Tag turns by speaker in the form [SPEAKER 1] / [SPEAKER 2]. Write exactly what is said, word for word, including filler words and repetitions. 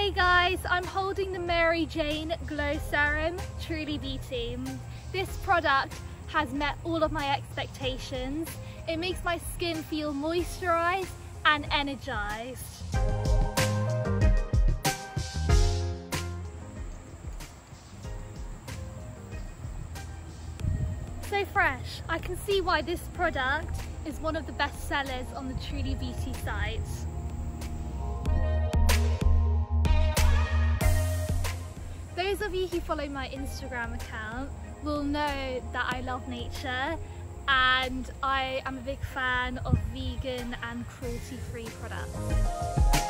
[SPEAKER 1] Hey guys, I'm holding the Mary Jane Glow Serum Truly Beauty. This product has met all of my expectations. It makes my skin feel moisturized and energized. So fresh. I can see why this product is one of the best sellers on the Truly Beauty site. Those of you who follow my Instagram account will know that I love nature and I am a big fan of vegan and cruelty-free products.